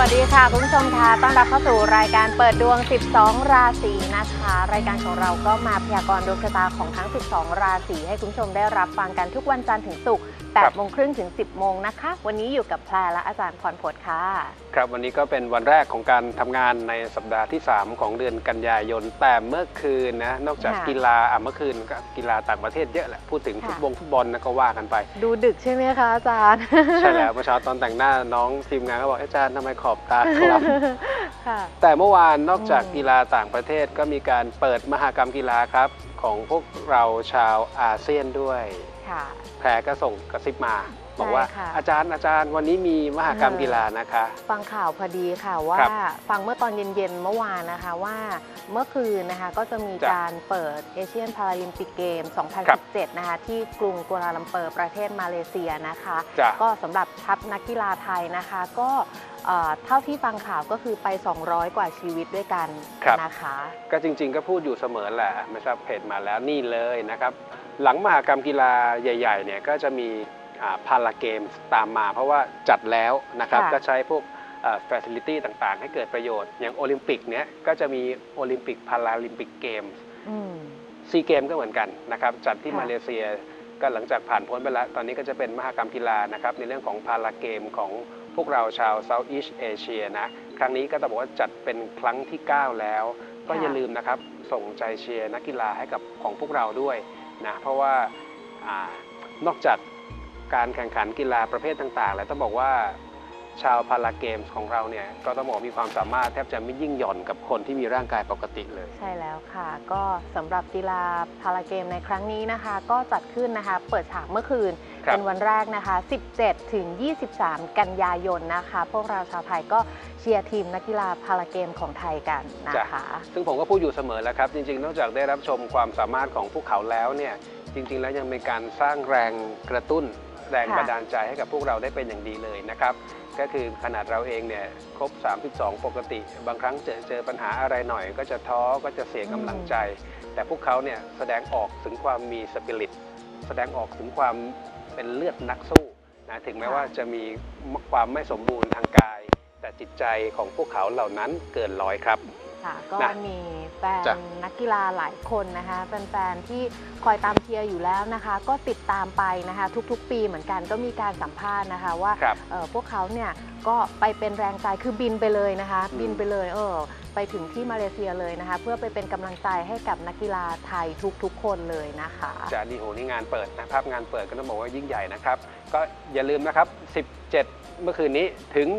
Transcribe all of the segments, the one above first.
วัสดีค่ะคุณผู้ชมค่ะต้อนรับเข้าสู่รายการเปิดดวง12ราศีนะคะรายการของเราก็มาพยากรณ์ดวงชะตาของทั้ง12ราศีให้คุณผู้ชมได้รับฟังกันทุกวันจันทร์ถึงศุกร์8 โมงครึ่งถึง 10 โมงนะคะวันนี้อยู่กับแพรและอาจารย์พรพจน์ค่ะครับวันนี้ก็เป็นวันแรกของการทำงานในสัปดาห์ที่3ของเดือนกันยายนแต่เมื่อคืนนะนอกจากกีฬาเมื่อคืนก็กีฬาต่างประเทศเยอะแหละพูดถึงฟุตบอลนะก็ว่ากันไปดูดึกใช่ไหมคะอาจารย์ใช่แล้วเมื่อเช้าตอนแต่งหน้าน้องทีมงานก็บอกอาจารย์ทำไมขอบตาคล้ำแต่เมื่อวานนอกจากกีฬาต่างประเทศก็มีการเปิดมหกรรมกีฬาครับของพวกเราชาวอาเซียนด้วยแพรก็ส่งกระซิบมาบอกว่าอาจารย์วันนี้มีมหกรรมกีฬานะคะฟังข่าวพอดีค่ะว่าฟังเมื่อตอนเย็นๆเมื่อวานนะคะว่าเมื่อคืนนะคะก็จะมีการเปิดเอเชียนพาราลิมปิกเกม 2017 นะคะที่กรุงกัวลาลัมเปอร์ประเทศมาเลเซียนะคะก็สำหรับทัพนักกีฬาไทยนะคะก็เท่าที่ฟังข่าวก็คือไป200 กว่าชีวิตด้วยกันนะคะก็จริงๆก็พูดอยู่เสมอแหละไม่ทราบเพจมาแล้วนี่เลยนะครับหลังมหกรรมกีฬาใหญ่ๆเนี่ยก็จะมีพาราเกมตามมาเพราะว่าจัดแล้วนะครับก็ใช้พวกfacility ต่างๆให้เกิดประโยชน์อย่างโอลิมปิกเนี้ยก็จะมีโอลิมปิกพาราลิมปิกเกมซีเกมก็เหมือนกันนะครับจัดที่มาเลเซียก็หลังจากผ่านพ้นไปแล้วตอนนี้ก็จะเป็นมหกรรมกีฬานะครับในเรื่องของพาราเกมของพวกเราชาว Southeast Asia นะครั้งนี้ก็ต้องบอกว่าจัดเป็นครั้งที่9แล้วก็อย่าลืมนะครับส่งใจเชียร์นักกีฬาให้กับของพวกเราด้วยนะเพราะว่านอกจากการแข่งขันกีฬาประเภทต่างๆแล้วต้องบอกว่าชาวพาราเกมส์ของเราเนี่ยก็ต้องบอกมีความสามารถแทบจะไม่ยิ่งหย่อนกับคนที่มีร่างกายปกติเลยใช่แล้วค่ะก็สำหรับกีฬาพาราเกมในครั้งนี้นะคะก็จัดขึ้นนะคะเปิดฉากเมื่อคืนเป็นวันแรกนะคะ17 ถึง 23 กันยายนนะคะพวกเราชาวไทยก็เชียร์ทีมนักกีฬาพาราเกมของไทยกันนะคะซึ่งผมก็พูดอยู่เสมอแล้วครับจริงๆนอกจากได้รับชมความสามารถของพวกเขาแล้วเนี่ยจริงๆแล้วยังมีการสร้างแรงกระตุ้นแรงบันดาลใจให้กับพวกเราได้เป็นอย่างดีเลยนะครับก็คือขนาดเราเองเนี่ยครบ32ปกติบางครั้งเจอปัญหาอะไรหน่อยก็จะท้อก็จะเสียกำลังใจแต่พวกเขาเนี่ยแสดงออกถึงความมีสปิริตแสดงออกถึงความเป็นเลือดนักสู้นะถึงแม้ว่าจะมีความไม่สมบูรณ์ทางกายแต่จิตใจของพวกเขาเหล่านั้นเกินร้อยครับก็มีแฟนนักกีฬาหลายคนนะคะแฟนๆที่คอยตามเชียร์อยู่แล้วนะคะก็ติดตามไปนะคะทุกๆปีเหมือนกันก็มีการสัมภาษณ์นะคะว่าพวกเขาเนี่ยก็ไปเป็นแรงใจคือบินไปเลยนะคะบินไปเลยไปถึงที่มาเลเซียเลยนะคะเพื่อไปเป็นกำลังใจให้กับนักกีฬาไทยทุกๆคนเลยนะคะจะดีโหนี่งานเปิดนะครับงานเปิดก็ต้องบอกว่ายิ่งใหญ่นะครับก็อย่าลืมนะครับ17เมื่อคืนนี้ถึง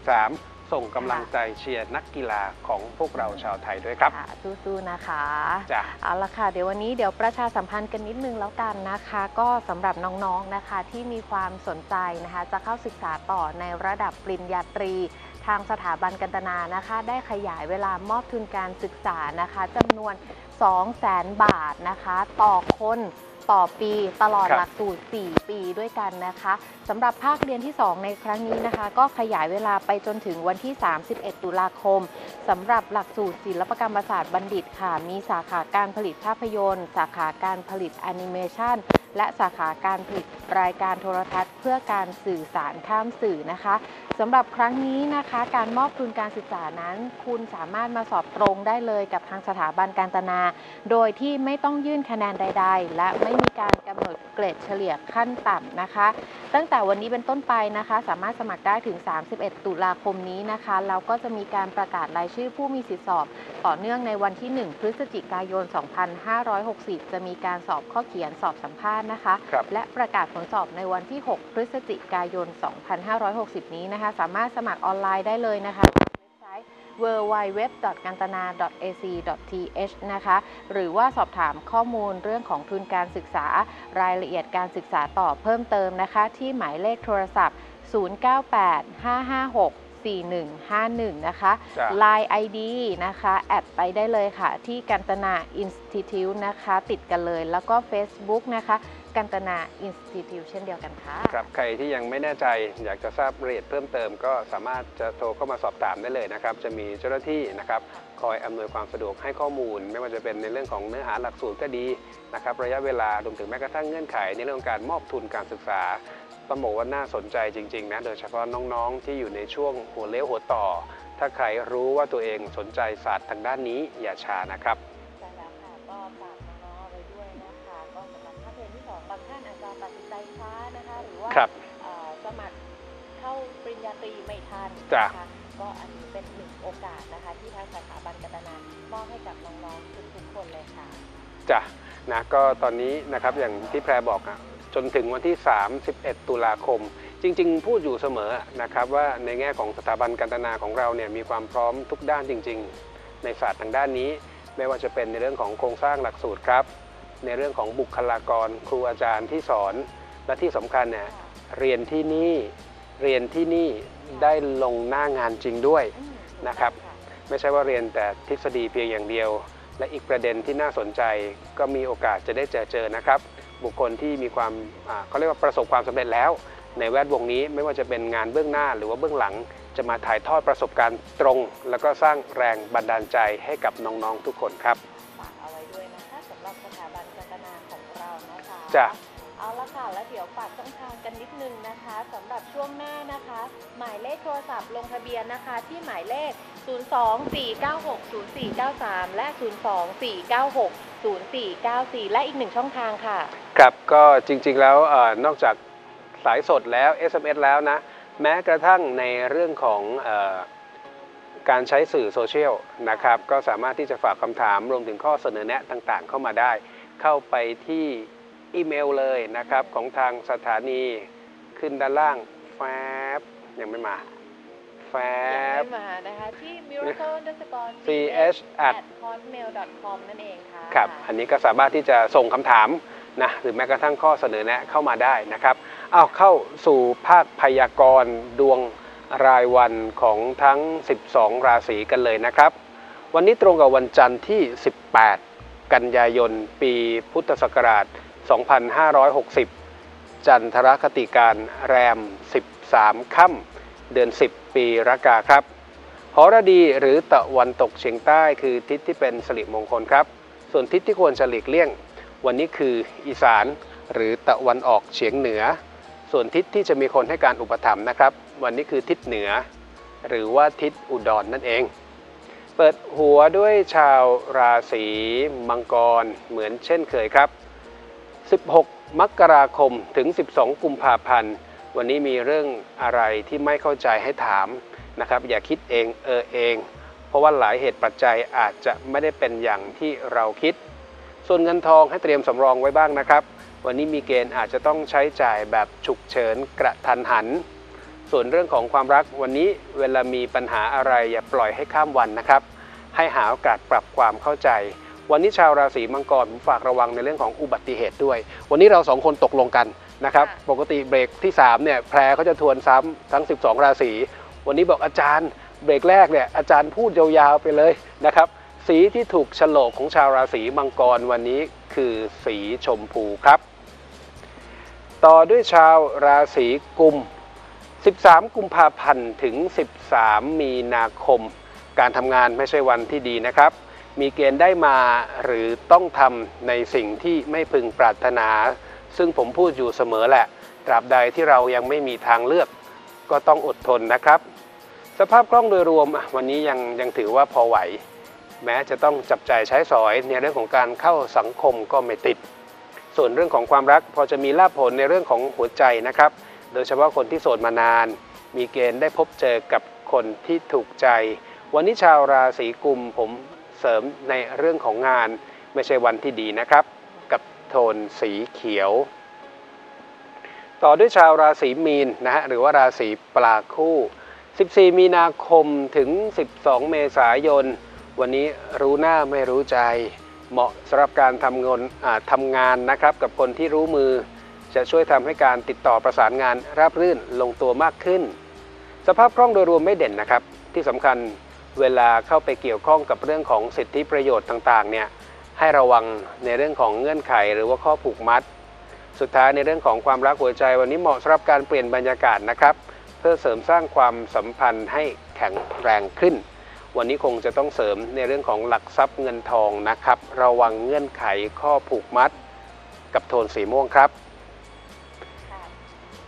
23ส่งกำลังใจเชียร์นักกีฬาของพวกเราชาวไทยด้วยครับสู้ๆนะคะเอาละค่ะเดี๋ยววันนี้เดี๋ยวประชาสัมพันธ์กันนิดนึงแล้วกันนะคะก็สำหรับน้องๆนะคะที่มีความสนใจนะคะจะเข้าศึกษาต่อในระดับปริญญาตรีทางสถาบันกันตนานะคะได้ขยายเวลามอบทุนการศึกษานะคะจำนวน 200,000 บาทนะคะต่อคนต่อปีตลอดหลักสูตร4 ปีด้วยกันนะคะสำหรับภาคเรียนที่2ในครั้งนี้นะคะก็ขยายเวลาไปจนถึงวันที่31 ตุลาคมสำหรับหลักสูตรศิลปกรรมศาสตร์บัณฑิตค่ะมีสาขาการผลิตภาพยนตร์สาขาการผลิตแอนิเมชันและสาขาการผลิตรายการโทรทัศน์เพื่อการสื่อสารข้ามสื่อนะคะสำหรับครั้งนี้นะคะการมอบทุนการศึกษานั้นคุณสามารถมาสอบตรงได้เลยกับทางสถาบันการตนาโดยที่ไม่ต้องยื่นคะแนนใดๆและไม่มีการกำหนดเกรดเฉลี่ยขั้นต่ำนะคะตั้งแต่วันนี้เป็นต้นไปนะคะสามารถสมัครได้ถึง31 ตุลาคมนี้นะคะแล้วก็จะมีการประกาศรายชื่อผู้มีสิทธิสอบต่อเนื่องในวันที่1 พฤศจิกายน 2560จะมีการสอบข้อเขียนสอบสัมภาษณ์นะคะและประกาศผลสอบในวันที่6 พฤศจิกายน 2560นี้นะคะสามารถสมัครออนไลน์ได้เลยนะคะเว็บไซต์ www.kantana.ac.th นะคะหรือว่าสอบถามข้อมูลเรื่องของทุนการศึกษารายละเอียดการศึกษาต่อเพิ่มเติมนะคะที่หมายเลขโทรศัพท์ 0985564151 นะคะ Line ID นะคะแอดไปได้เลยค่ะที่กันตนา Institute นะคะติดกันเลยแล้วก็ Facebook นะคะกันตนา Institute เช่นเดียวกันค่ะครับใครที่ยังไม่แน่ใจอยากจะทราบรายละเอียดเพิ่มเติมก็สามารถจะโทรเข้ามาสอบถามได้เลยนะครับจะมีเจ้าหน้าที่นะครับคอยอำนวยความสะดวกให้ข้อมูลไม่ว่าจะเป็นในเรื่องของเนื้อหาหลักสูตรก็ดีนะครับระยะเวลารวมถึงแม้กระทั่งเงื่อนไขในเรื่องของการมอบทุนการศึกษาต้องบอกว่าน่าสนใจจริงๆนะโดยเฉพาะน้องๆที่อยู่ในช่วงหัวเลี้ยวหัวต่อถ้าใครรู้ว่าตัวเองสนใจศาสตร์ทางด้านนี้อย่าช้านะครับใช่แล้วค่ะก็ฝากน้องๆไว้ด้วยนะคะก็สำหรับภาคเรียนที่2บางท่านอาจจะตัดสินใจช้านะคะหรือว่าสมัครเข้าปริญญาตรีไม่ทันนะคะก็อันนี้เป็นหนึ่งโอกาสนะคะที่ทางสถาบันกัตนามอบให้กับน้องๆทุกๆคนเลยค่ะจ้ะนะก็ตอนนี้นะครับอย่างที่แพรบอกจนถึงวันที่31ตุลาคมจริงๆพูดอยู่เสมอนะครับว่าในแง่ของสถาบันกัตนาของเราเนี่ยมีความพร้อมทุกด้านจริงๆในศาสตร์ทางด้านนี้ไม่ว่าจะเป็นในเรื่องของโครงสร้างหลักสูตรครับในเรื่องของบุคลากรครูอาจารย์ที่สอนและที่สำคัญเนี่ยเรียนที่นี่ได้ลงหน้างานจริงด้วยนะครับไม่ใช่ว่าเรียนแต่ทฤษฎีเพียงอย่างเดียวและอีกประเด็นที่น่าสนใจก็มีโอกาสจะได้เจอนะครับบุคคลที่มีความเขาเรียกว่าประสบความสำเร็จแล้วในแวดวงนี้ไม่ว่าจะเป็นงานเบื้องหน้าหรือว่าเบื้องหลังจะมาถ่ายทอดประสบการณ์ตรงแล้วก็สร้างแรงบันดาลใจให้กับน้องๆทุกคนครับฝากเอาไว้ด้วยนะคะสำหรับสถาบันกัตนาของเรานะคะจ้ะเอาละค่ะแล้วเดี๋ยวฝากช่องทางกันนิดนึงนะคะสำหรับช่วงหน้านะคะหมายเลขโทรศัพท์ลงทะเบียนนะคะที่หมายเลข 024960493 และ 024960494 และอีกหนึ่งช่องทางค่ะครับก็จริงๆแล้วนอกจากสายสดแล้ว SMS แล้วนะแม้กระทั่งในเรื่องของการใช้สื่อโซเชียลนะครับก็สามารถที่จะฝากคำถามรวมถึงข้อเสนอแนะต่างๆเข้ามาได้เข้าไปที่อีเมลเลยนะครับของทางสถานีขึ้นด้านล่างแฟบยังไม่มาแฟบยังไม่มานะคะที่ miracle_ch@hotmail.com นั่นเองค่ะครับอันนี้ก็สามารถที่จะส่งคำถามนะหรือแม้กระทั่งข้อเสนอแนะเข้ามาได้นะครับเข้าสู่ภาคพยากรณ์ดวงรายวันของทั้ง12ราศีกันเลยนะครับวันนี้ตรงกับวันจันทร์ที่18กันยายนปีพุทธศักราช2560จันทรคติการแรม13ค่ำเดือน10ปีรากาครับหรดีหรือตะวันตกเฉียงใต้คือทิศที่เป็นสิริมงคลครับส่วนทิศที่ควรจะหลีกเลี่ยงวันนี้คืออีสานหรือตะวันออกเฉียงเหนือส่วนทิศที่จะมีคนให้การอุปถัมภ์นะครับวันนี้คือทิศเหนือหรือว่าทิศอุดร นั่นเองเปิดหัวด้วยชาวราศีมังกรเหมือนเช่นเคยครับ16 มกราคมถึง12 กุมภาพันธ์วันนี้มีเรื่องอะไรที่ไม่เข้าใจให้ถามนะครับอย่าคิดเองเองเพราะว่าหลายเหตุปัจจัยอาจจะไม่ได้เป็นอย่างที่เราคิดส่วนเงินทองให้เตรียมสำรองไว้บ้างนะครับวันนี้มีเกณฑ์อาจจะต้องใช้จ่ายแบบฉุกเฉินกระทันหันส่วนเรื่องของความรักวันนี้เวลามีปัญหาอะไรอย่าปล่อยให้ข้ามวันนะครับให้หาโอกาสปรับความเข้าใจวันนี้ชาวราศีมังกรผมฝากระวังในเรื่องของอุบัติเหตุด้วยวันนี้เรา2คนตกลงกันนะครับปกติเบรกที่3เนี่ยแพรเขาจะทวนซ้ำทั้ง12ราศีวันนี้บอกอาจารย์เบรกแรกเนี่ยอาจารย์พูดยาวๆไปเลยนะครับสีที่ถูกโฉลกของชาวราศีมังกรวันนี้คือสีชมพูครับต่อด้วยชาวราศีกุม13 กุมภาพันธ์ถึง13 มีนาคมการทำงานไม่ใช่วันที่ดีนะครับมีเกณฑ์ได้มาหรือต้องทำในสิ่งที่ไม่พึงปรารถนาซึ่งผมพูดอยู่เสมอแหละตราบใดที่เรายังไม่มีทางเลือกก็ต้องอดทนนะครับสภาพคล่องโดยรวมวันนี้ยังถือว่าพอไหวแม้จะต้องจับจ่ายใช้สอยในเรื่องของการเข้าสังคมก็ไม่ติดส่วนเรื่องของความรักพอจะมีลาภผลในเรื่องของหัวใจนะครับโดยเฉพาะคนที่โสดมานานมีเกณฑ์ได้พบเจอกับคนที่ถูกใจวันนี้ชาวราศีกุมผมเสริมในเรื่องของงานไม่ใช่วันที่ดีนะครับกับโทนสีเขียวต่อด้วยชาวราศีมีนนะฮะหรือว่าราศีปลาคู่14 มีนาคมถึง12 เมษายนวันนี้รู้หน้าไม่รู้ใจเหมาะสำหรับการทำงานนะครับกับคนที่รู้มือจะช่วยทำให้การติดต่อประสานงานราบรื่นลงตัวมากขึ้นสภาพคล่องโดยรวมไม่เด่นนะครับที่สำคัญเวลาเข้าไปเกี่ยวข้องกับเรื่องของสิทธิประโยชน์ต่างๆเนี่ยให้ระวังในเรื่องของเงื่อนไขหรือว่าข้อผูกมัดสุดท้ายในเรื่องของความรักหัวใจวันนี้เหมาะสำหรับการเปลี่ยนบรรยากาศนะครับเพื่อเสริมสร้างความสัมพันธ์ให้แข็งแรงขึ้นวันนี้คงจะต้องเสริมในเรื่องของหลักทรัพย์เงินทองนะครับระวังเงื่อนไขข้อผูกมัดกับโทนสีม่วงครับ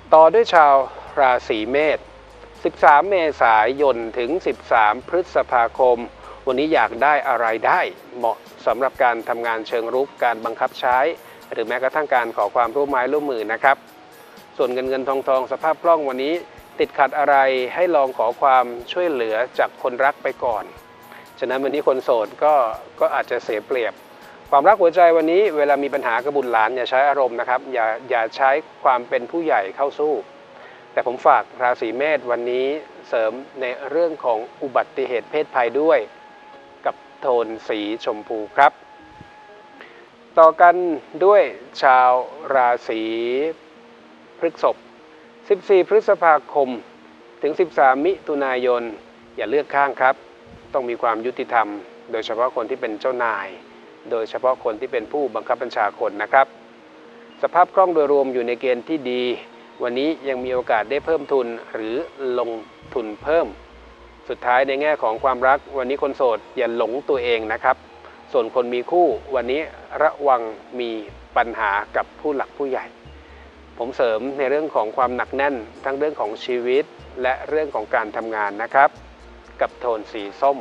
ต่อด้วยชาวราศีเมษ13 เมษายนถึง 13 พฤษภาคมวันนี้อยากได้อะไรได้เหมาะสำหรับการทำงานเชิงรุกการบังคับใช้หรือแม้กระทั่งการขอความร่วมไม้ร่วมมือนะครับส่วนเงินทองสภาพคล่องวันนี้ติดขัดอะไรให้ลองขอความช่วยเหลือจากคนรักไปก่อนฉะนั้นวันนี้คนโสดก็อาจจะเสียเปรียบความรักหัวใจวันนี้เวลามีปัญหากระบุญหลานอย่าใช้อารมณ์นะครับอย่าใช้ความเป็นผู้ใหญ่เข้าสู้แต่ผมฝากราศีเมษวันนี้เสริมในเรื่องของอุบัติเหตุเพศภัยด้วยกับโทนสีชมพูครับต่อกันด้วยชาวราศีพฤษภ14 พฤษภาคมถึง 13 มิถุนายนอย่าเลือกข้างครับต้องมีความยุติธรรมโดยเฉพาะคนที่เป็นเจ้านายโดยเฉพาะคนที่เป็นผู้บังคับบัญชาคนนะครับสภาพคล่องโดยรวมอยู่ในเกณฑ์ที่ดีวันนี้ยังมีโอกาสได้เพิ่มทุนหรือลงทุนเพิ่มสุดท้ายในแง่ของความรักวันนี้คนโสดอย่าหลงตัวเองนะครับส่วนคนมีคู่วันนี้ระวังมีปัญหากับผู้หลักผู้ใหญ่ผมเสริมในเรื่องของความหนักแน่นทั้งเรื่องของชีวิตและเรื่องของการทำงานนะครับกับโทนสีส้ม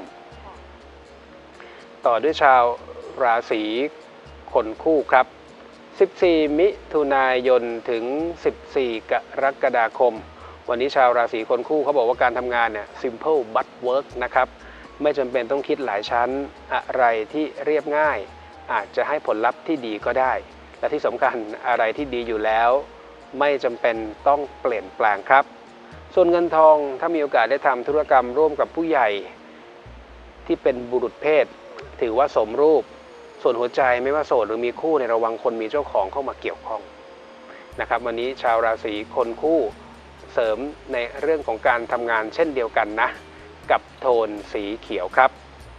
ต่อด้วยชาวราศีคนคู่ครับ14 มิถุนายนถึง 14 กรกฎาคมวันนี้ชาวราศีคนคู่เขาบอกว่าการทำงานเนี่ย simple but work นะครับไม่จำเป็นต้องคิดหลายชั้นอะไรที่เรียบง่ายอาจจะให้ผลลัพธ์ที่ดีก็ได้และที่สำคัญอะไรที่ดีอยู่แล้วไม่จำเป็นต้องเปลี่ยนแปลงครับส่วนเงินทองถ้ามีโอกาสได้ทำธุรกรรมร่วมกับผู้ใหญ่ที่เป็นบุรุษเพศถือว่าสมรูปส่วนหัวใจไม่ว่าโสดหรือมีคู่ในระวังคนมีเจ้าของเข้ามาเกี่ยวข้องนะครับวันนี้ชาวราศีคนคู่เสริมในเรื่องของการทำงานเช่นเดียวกันนะกับโทนสีเขียวครับ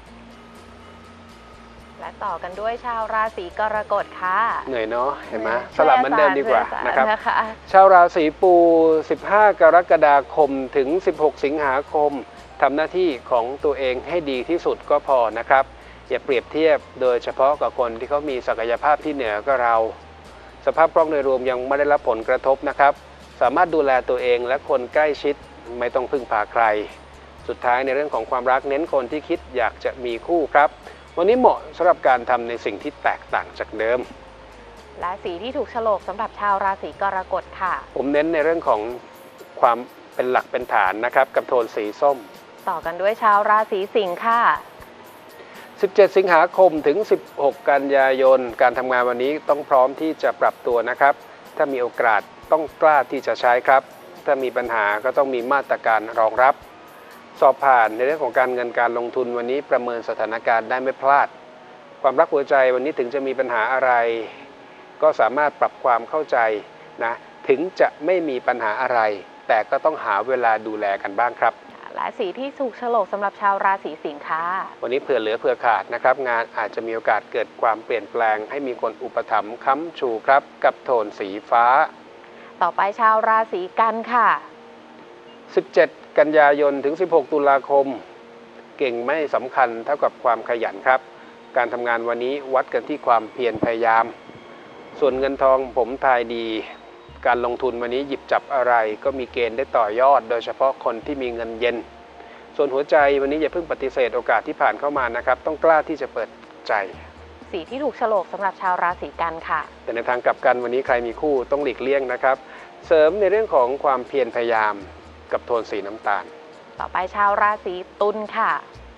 และต่อกันด้วยชาวราศีกรกฎค่ะเหนื่อยเนาะเห็นไหมสลับเหมือนเดิมดีกว่านะครับนะคะชาวราศีปู15 กรกฎาคมถึง 16 สิงหาคมทำหน้าที่ของตัวเองให้ดีที่สุดก็พอนะครับอย่าเปรียบเทียบโดยเฉพาะกับคนที่เขามีศักยภาพที่เหนือก็เราสภาพคล่องโดยรวมยังไม่ได้รับผลกระทบนะครับสามารถดูแลตัวเองและคนใกล้ชิดไม่ต้องพึ่งพาใครสุดท้ายในเรื่องของความรักเน้นคนที่คิดอยากจะมีคู่ครับวันนี้เหมาะสำหรับการทำในสิ่งที่แตกต่างจากเดิมและสีที่ถูกโฉลกสำหรับชาวราศีกรกฎค่ะผมเน้นในเรื่องของความเป็นหลักเป็นฐานนะครับกับโทนสีส้มต่อกันด้วยชาวราศีสิงค์ค่ะ 17 สิงหาคมถึง 16 กันยายนการทำงานวันนี้ต้องพร้อมที่จะปรับตัวนะครับถ้ามีโอกาสต้องกล้าที่จะใช้ครับถ้ามีปัญหาก็ต้องมีมาตรการรองรับสอบผ่านในเรื่องของการเงินการลงทุนวันนี้ประเมินสถานการณ์ได้ไม่พลาดความรักหัวใจวันนี้ถึงจะมีปัญหาอะไรก็สามารถปรับความเข้าใจนะถึงจะไม่มีปัญหาอะไรแต่ก็ต้องหาเวลาดูแลกันบ้างครับและสีที่ถูกโฉลกสำหรับชาวราศีสิงค์ค่ะวันนี้เผื่อเหลือเผื่อขาดนะครับงานอาจจะมีโอกาสเกิดความเปลี่ยนแปลงให้มีคนอุปถัมภ์ค้ำชูครับกับโทนสีฟ้าต่อไปชาวราศีกันค่ะ 17 กันยายนถึง 16 ตุลาคมเก่งไม่สำคัญเท่ากับความขยันครับการทำงานวันนี้วัดกันที่ความเพียรพยายามส่วนเงินทองผมทายดีการลงทุนวันนี้หยิบจับอะไรก็มีเกณฑ์ได้ต่อยอดโดยเฉพาะคนที่มีเงินเย็นส่วนหัวใจวันนี้อย่าเพิ่งปฏิเสธโอกาสที่ผ่านเข้ามานะครับต้องกล้าที่จะเปิดใจสีที่ถูกโฉลกสำหรับชาวราศีกันค่ะแต่ในทางกลับกันวันนี้ใครมีคู่ต้องหลีกเลี่ยงนะครับเสริมในเรื่องของความเพียรพยายามกับโทนสีน้ำตาลต่อไปชาวราศีตุลค่ะ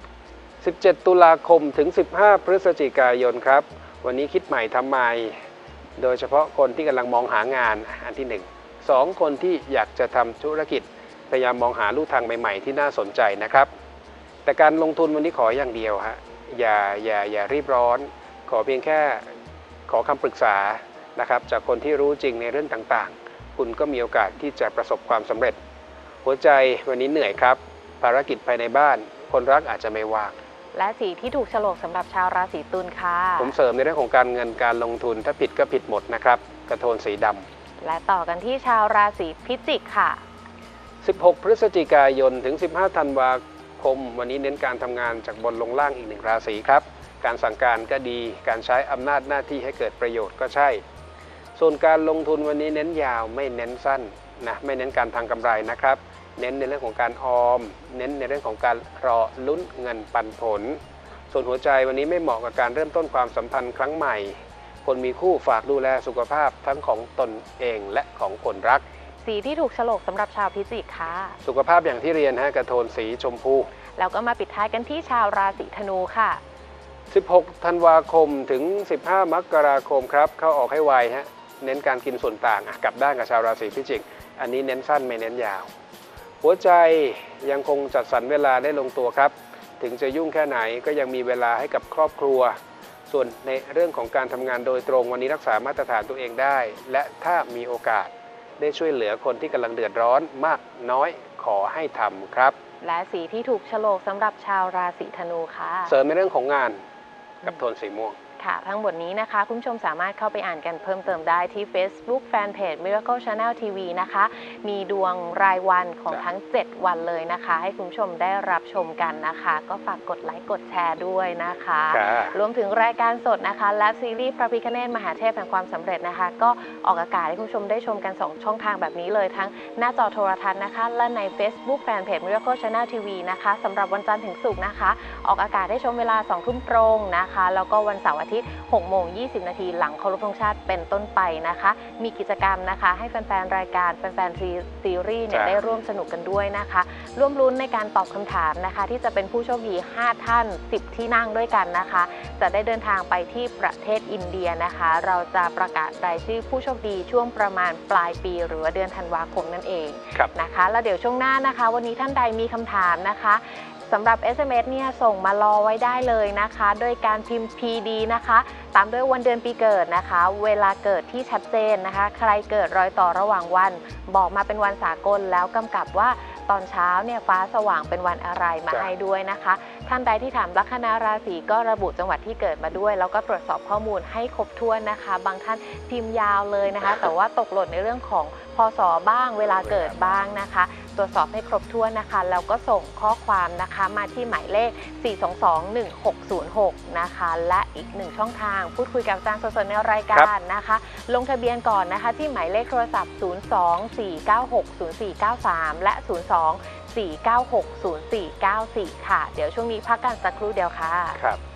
17 ตุลาคมถึง 15 พฤศจิกายนครับวันนี้คิดใหม่ทำใหม่โดยเฉพาะคนที่กำลังมองหางานอันที่1 2คนที่อยากจะทำธุรกิจพยายามมองหาลู่ทางใหม่ๆที่น่าสนใจนะครับแต่การลงทุนวันนี้ขออย่างเดียวฮะอย่ารีบร้อนขอเพียงแค่ขอคำปรึกษานะครับจากคนที่รู้จริงในเรื่องต่างๆคุณก็มีโอกาสที่จะประสบความสำเร็จหัวใจวันนี้เหนื่อยครับภารกิจภายในบ้านคนรักอาจจะไม่ว่างและสีที่ถูกโฉลกสำหรับชาวราศีตุลค่ะผมเสริมในเรื่องของการเงินการลงทุนถ้าผิดก็ผิดหมดนะครับกระโทนสีดำและต่อกันที่ชาวราศีพิจิกค่ะ 16 พฤศจิกายนถึง 15 ธันวาคมวันนี้เน้นการทำงานจากบนลงล่างอีก1 ราศีครับการสั่งการก็ดีการใช้อำนาจหน้าที่ให้เกิดประโยชน์ก็ใช่ส่วนการลงทุนวันนี้เน้นยาวไม่เน้นสั้นนะไม่เน้นการทางกำไรนะครับเน้นในเรื่องของการออมเน้นในเรื่องของการรอลุ้นเงินปันผลส่วนหัวใจวันนี้ไม่เหมาะกับการเริ่มต้นความสัมพันธ์ครั้งใหม่คนมีคู่ฝากดูแลสุขภาพทั้งของตนเองและของคนรักสีที่ถูกโฉลกสำหรับชาวพิจิกค่ะสุขภาพอย่างที่เรียนกระโทนสีชมพูแล้วก็มาปิดท้ายกันที่ชาวราศีธนูค่ะ 16 ธันวาคมถึง 15 มกราคมครับเข้าออกให้ไวเน้นการกินส่วนต่างกลับด้านกับชาวราศีพิจิกอันนี้เน้นสั้นไม่เน้นยาวหัวใจยังคงจัดสรรเวลาได้ลงตัวครับถึงจะยุ่งแค่ไหนก็ยังมีเวลาให้กับครอบครัวส่วนในเรื่องของการทำงานโดยตรงวันนี้รักษามาตรฐานตัวเองได้และถ้ามีโอกาสได้ช่วยเหลือคนที่กำลังเดือดร้อนมากน้อยขอให้ทำครับและสีที่ถูกโฉลกสำหรับชาวราศีธนูค่ะเสริมในเรื่องของงานกับโทนสีม่วงค่ะทั้งหมดนี้นะคะคุณผู้ชมสามารถเข้าไปอ่านกันเพิ่มเติมได้ที่ Facebook Fanpage Miracle Channel TV นะคะมีดวงรายวันของทั้ง7วันเลยนะคะให้คุณผู้ชมได้รับชมกันนะคะก็ฝากกดไลค์กดแชร์ด้วยนะคะรวมถึงรายการสดนะคะและซีรีส์พระพิฆเนศมหาเทพแห่งความสำเร็จนะคะก็ออกอากาศให้คุณผู้ชมได้ชมกัน2ช่องทางแบบนี้เลยทั้งหน้าจอโทรทัศน์นะคะและใน Facebook Fanpage Miracle Channel TV นะคะสำหรับวันจันทร์ถึงศุกร์นะคะออกอากาศได้ชมเวลา 20:00 นตรงนะคะแล้วก็วันเสาร์อาทิตย์ 6:20 นหลังเคารพธงชาติเป็นต้นไปนะคะมีกิจกรรมนะคะให้แฟนๆรายการแฟนๆซีรีส์เนี่ยได้ร่วมสนุกกันด้วยนะคะร่วมลุ้นในการตอบคำถามนะคะที่จะเป็นผู้โชคดี5ท่าน10ที่นั่งด้วยกันนะคะจะได้เดินทางไปที่ประเทศอินเดียนะคะเราจะประกาศรายชื่อผู้โชคดีช่วงประมาณปลายปีหรือว่าเดือนธันวาคมนั่นเองนะคะแล้วเดี๋ยวช่วงหน้านะคะวันนี้ท่านใดมีคำถามนะคะสำหรับ SMS เนี่ยส่งมารอไว้ได้เลยนะคะโดยการพิมพ์ PD นะคะตามด้วยวันเดือนปีเกิดนะคะเวลาเกิดที่ชัดเจนนะคะใครเกิดรอยต่อระหว่างวันบอกมาเป็นวันสากลแล้วกำกับว่าตอนเช้าเนี่ยฟ้าสว่างเป็นวันอะไรมาให้ด้วยนะคะท่านใดที่ถามลัคนาราศีก็ระบุจังหวัดที่เกิดมาด้วยแล้วก็ตรวจสอบข้อมูลให้ครบถ้วนนะคะบางท่านพิมพ์ยาวเลยนะคะแต่ว่าตกหล่นในเรื่องของพศบ้างเวลาเกิดบ้างนะคะตรวจสอบให้ครบถ้วนนะคะแล้วก็ส่งข้อความนะคะมาที่หมายเลข 4221606 นะคะและอีก1ช่องทางพูดคุยกับอาจารย์สดๆในรายการนะคะลงทะเบียนก่อนนะคะที่หมายเลขโทรศัพท์ 024960493 และ 024960494 ค่ะเดี๋ยวช่วงนี้พักกันสักครู่เดียวค่ะครับ